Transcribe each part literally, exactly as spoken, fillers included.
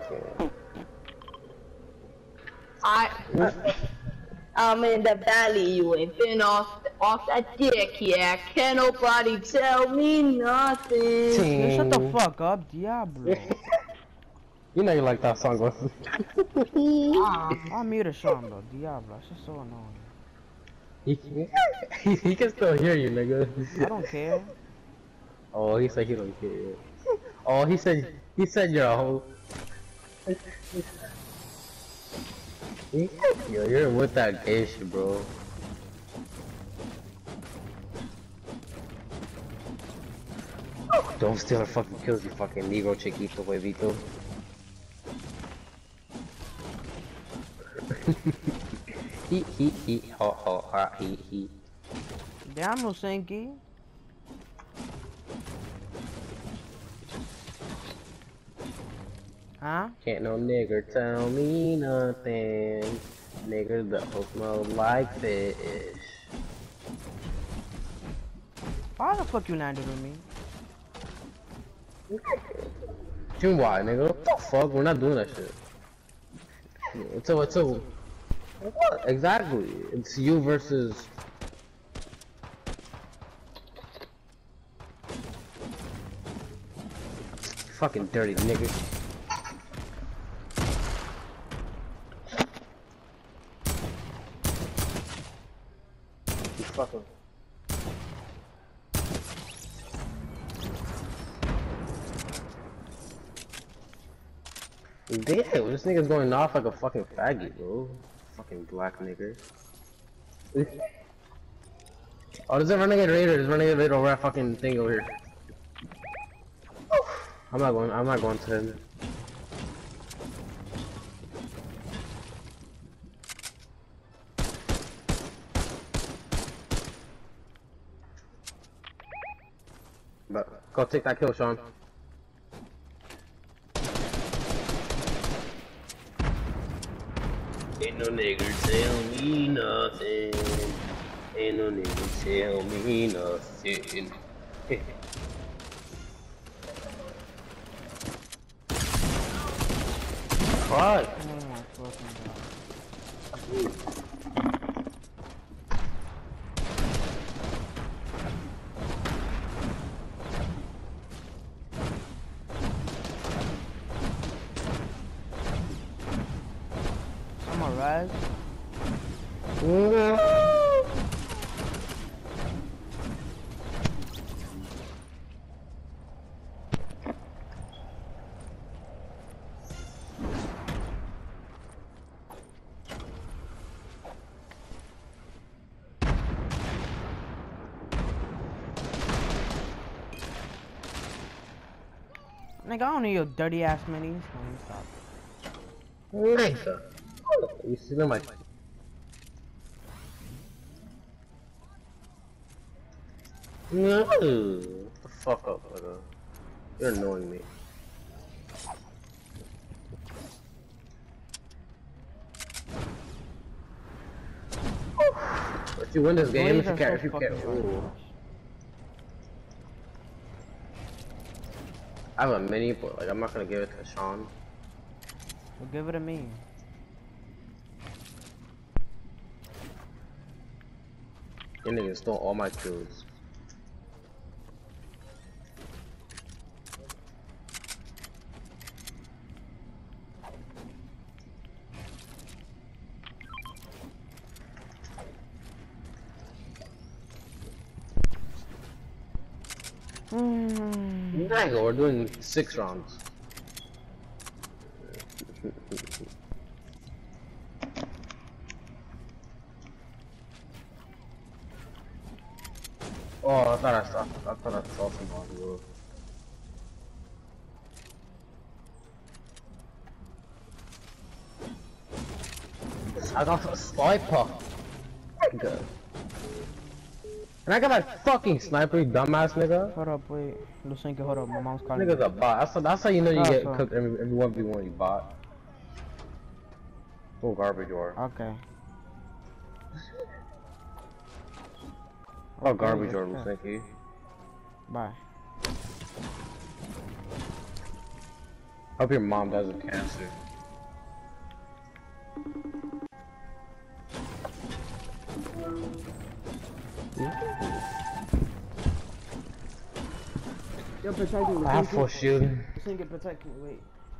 fucking. I, I'm in the valley, you ain't been off, off that dick yet. Can't nobody tell me nothing. Yo, shut the fuck up, Diablo. You know you like that song, bro. Ah. I'll mute a Sean, bro. Diablo, that's just so annoying. he, he, he can still hear you, nigga. I don't care. Oh, he said he don't care. Oh, he said he said you're a hoe. Yo, you're with that gay shit, bro. Don't steal her fucking kills, you fucking negro chiquito huevito. He he he ho ho ha he he. Diablo, Senki. Huh? Can't no nigger tell me nothing. Niggers that smell like fish. Why the fuck you landed on me? June why, nigga? What the fuck? We're not doing that shit. It's a, it's a, what? Exactly. It's you versus. Fucking dirty nigga. You fucking. Damn, this nigga's going off like a fucking faggot, bro. Fucking black nigga. Oh, there's a renegade raider. There's a renegade raider over that fucking thing over here. I'm not going. I'm not going to him. But go take that kill, Sean. Ain't no nigger tell me nothing. Ain't no nigger tell me nothing. Fuck. Oh my fucking god. Someone rise. Nigga, I don't need your dirty ass minis. Let me stop. Nigga. You see them like. No. What the fuck up, nigga. You're annoying me. If you win this game, if you care, if you care. Ooh. I have a mini, but like I'm not gonna give it to Sean. Well, give it to me. You niggas stole all my kills. Mm. Nigga, we're doing six rounds. Oh, I thought I saw, I thought I saw some audio. I got a sniper. Good. And I got my fucking sniper, you dumbass nigga. Hold up, wait. Lucinka, hold up. My mom's calling. Nigga's a bot. That's, that's how you know you Oh, get so. cooked every, every one v one, you bot. Full garbage you are. Okay. Oh, garbage you are, Lucinki. Bye. Hope your mom dies of cancer. Yo, protect me. I have full shield. This thing can protect me. Wait.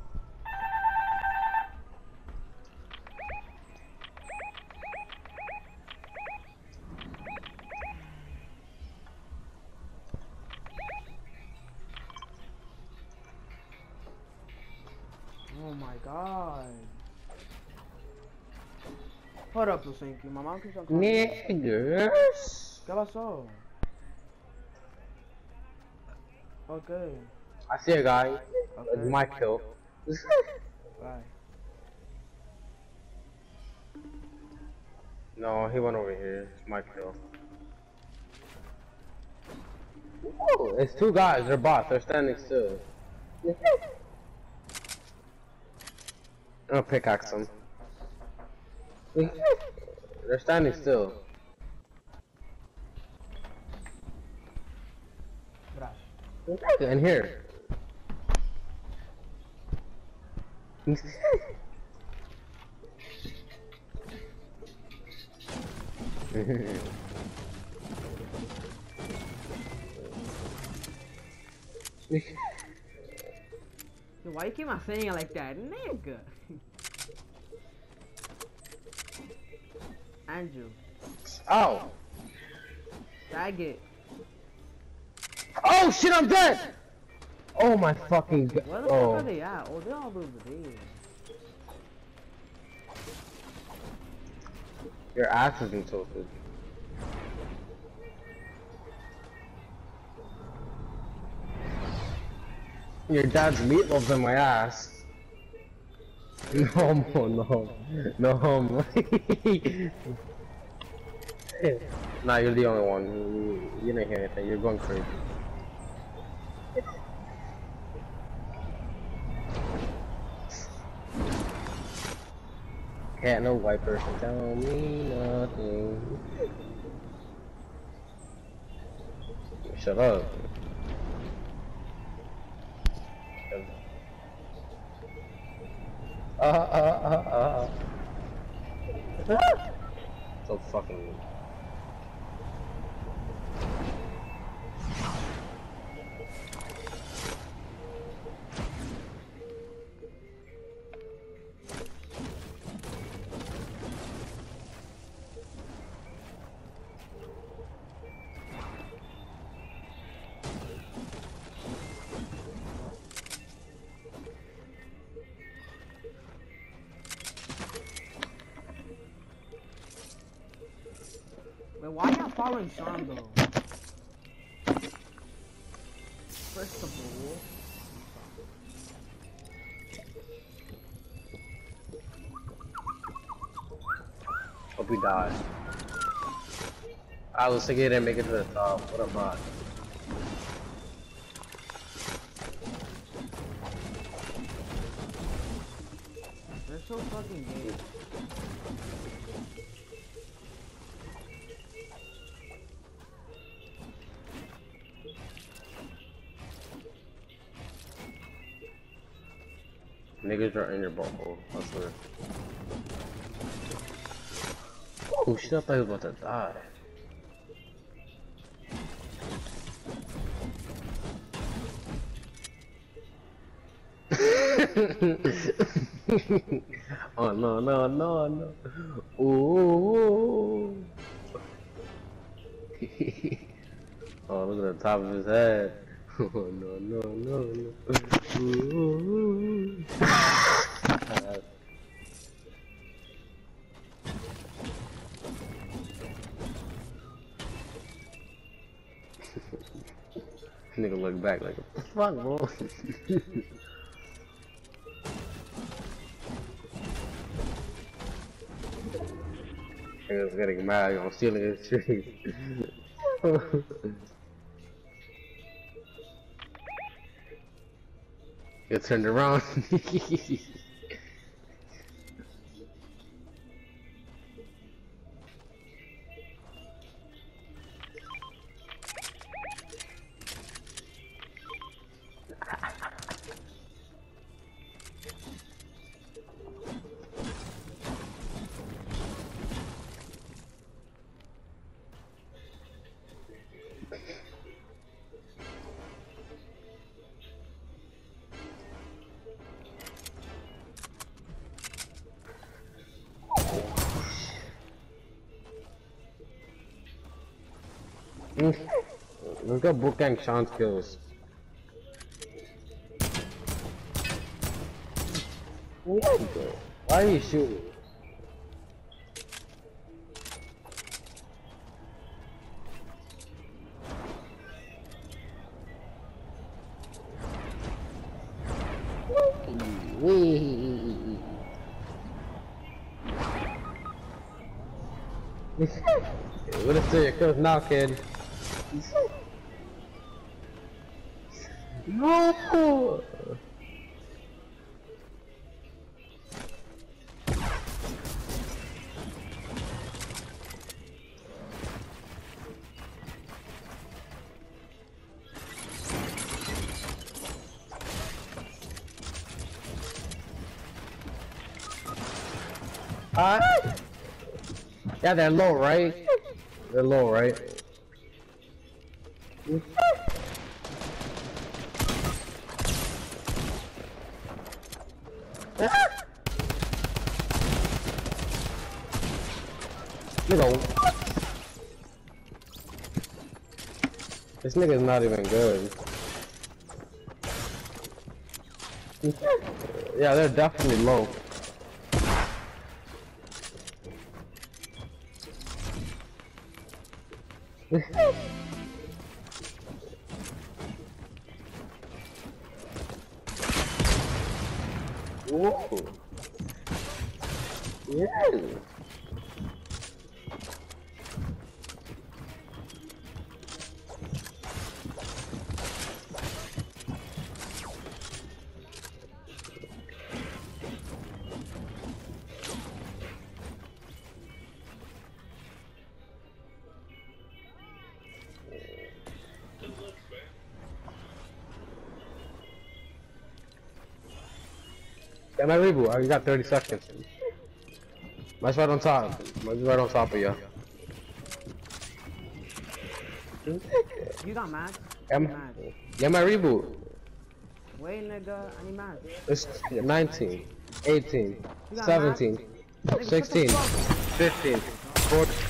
Oh my god. Hold up, Lucinky. My mom keeps on calling me. Niggers. ¿Qué pasó? Okay. I see a guy. Okay. It's my kill. Bye. No, he went over here. It's my kill. Oh, it's two guys. They're bots. They're standing still. I'm gonna pickaxe them. They're standing still. In here. Why you keep on saying it like that, nigga? Andrew. Oh. Tag it. Oh shit! I'm dead. Oh my fucking god. Where the Oh. fuck are they at? Oh, they're all over there. Your ass is insulted. Your dad's meatloaf's in my ass. No, no, no, no. Nah, you're the only one. You, you didn't hear anything. You're going crazy. Can't no white person tell me nothing. Shut up. Uh, uh, uh, uh. So fucking. But why y'all following Sean though? First of all, Hope we die. I was thinking didn't make it to the top. What a bot. they're so fucking gay. Niggas are in your butthole. I swear. Oh shit! I thought he was about to die. Oh no no no no! Ooh! Oh, look at the top of his head. Oh no no no no! Ooh! Nigga look back like, what the fuck, bro? Nigga's getting mad, I'm stealing his tree. Get turned around. Let's go bookend Sean's kills. What the? Why are you shooting? Wee. What is your kills now, kid? No. Uh, yeah, they're low, right? They're low, right? Nigga, this nigga's not even good. Yeah, they're definitely low. Whoa. Yeah. Get my reboot. I got thirty seconds. Mine's right on top. Mine's right on top of you. You got mad? Get my, get my reboot. Wait, nigga, I need mad. It's nineteen, eighteen, You got seventeen, Nigga, sixteen, shut the fuck up. fifteen, fourteen.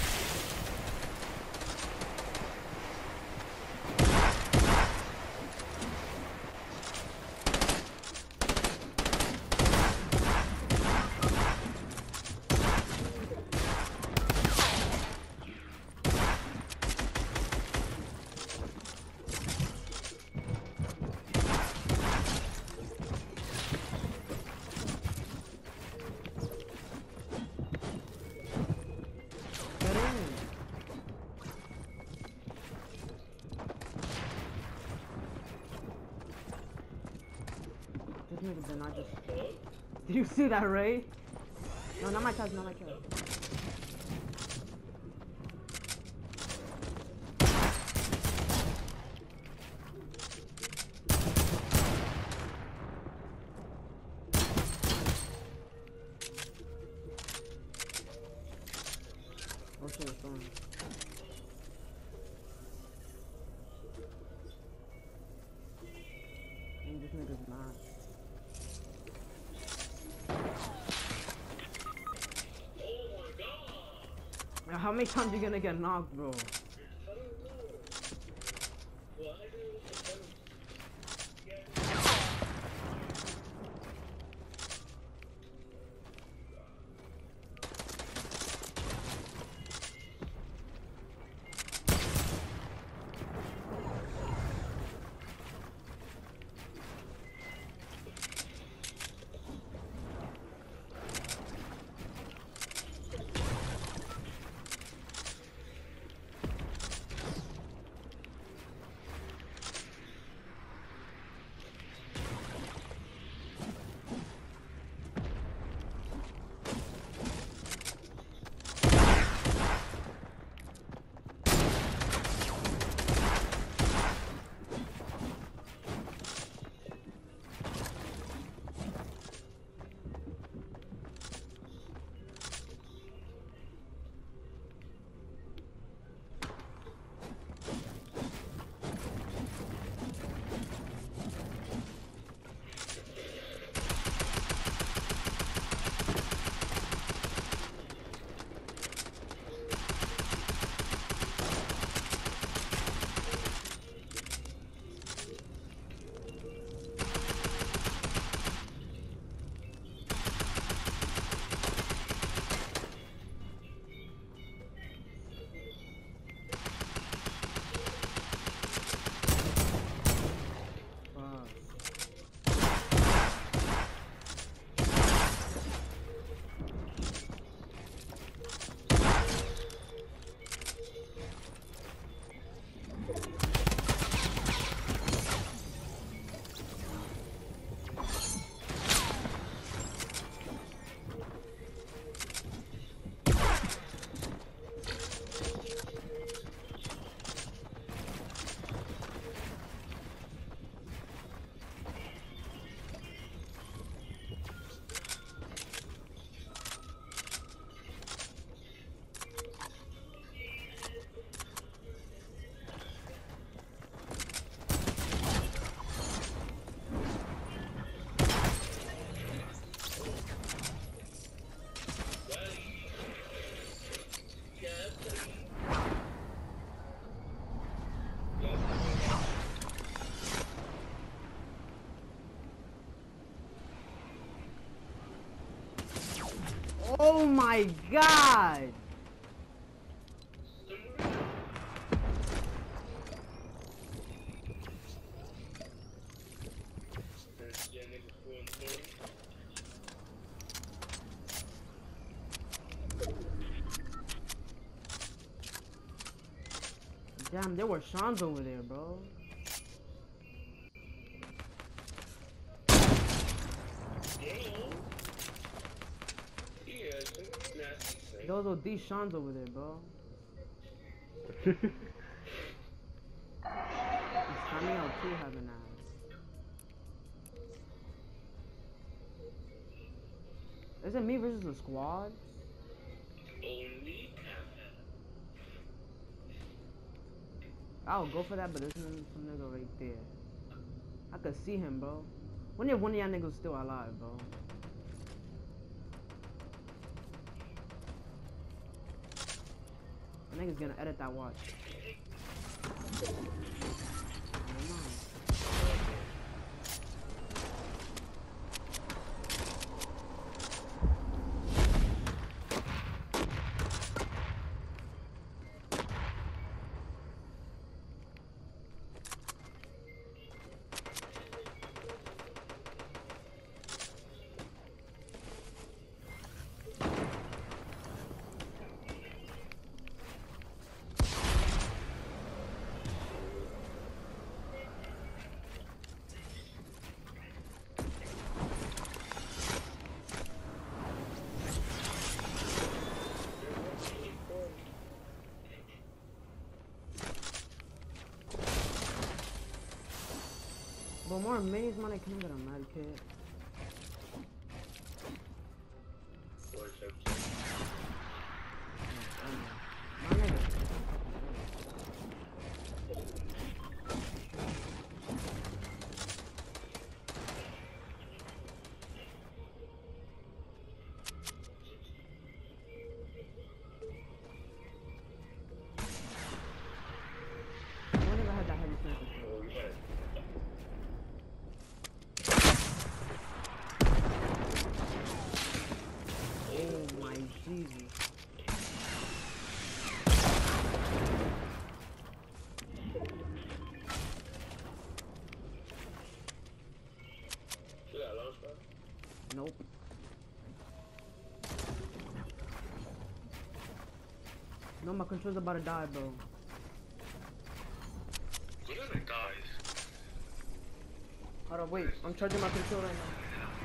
This nigga did not just. Did you see that, Ray? No, not my cousin, not my cousin. Oh shit, it's gone. Dang, this nigga's mad. Now, how many times you gonna get knocked, bro? Oh my god! Damn, there were Shans over there, bro. Those are these Shans over there, bro. It's coming out too, having ass. Is it me versus the squad? Only I'll go for that, but there's some some nigga right there. I could see him, bro. When if one of y'all niggas still alive, bro? The nigga's gonna edit that watch. But more minis, man, I can get a mad kit. My nigga. What if I had that heavy sniper? Jesus. Nope. No, my controller's about to die, bro. What if it dies? Hold on, wait. I'm charging my controller right now.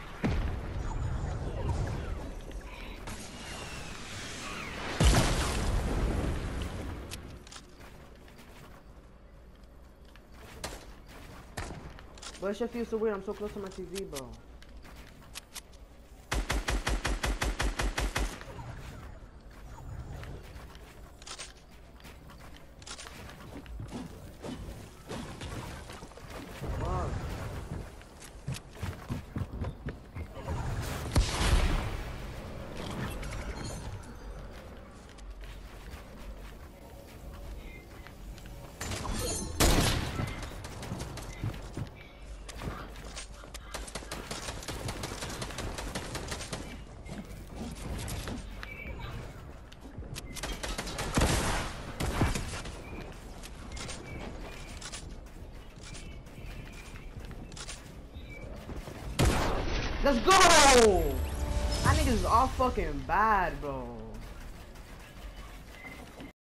But it should feel so weird. I'm so close to my T V, bro. Fuck. Let's go! That nigga's all fucking bad, bro.